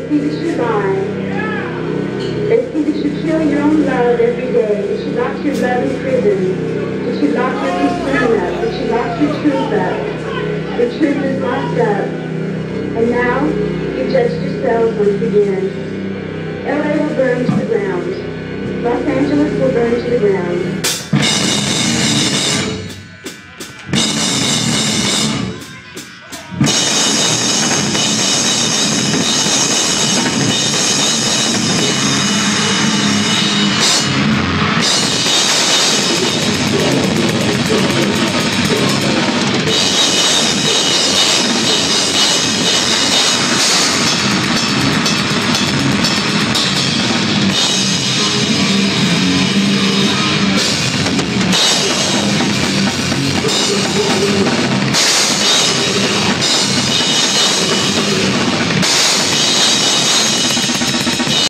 think that you're lying. They think that you kill your own love every day, that you lock your love in prison, that you lock your concern up, that you lock your truth up. The truth is locked up. And now, you judged yourselves once again. LA will burn to the ground. Los Angeles will burn to the ground. We'll be right back.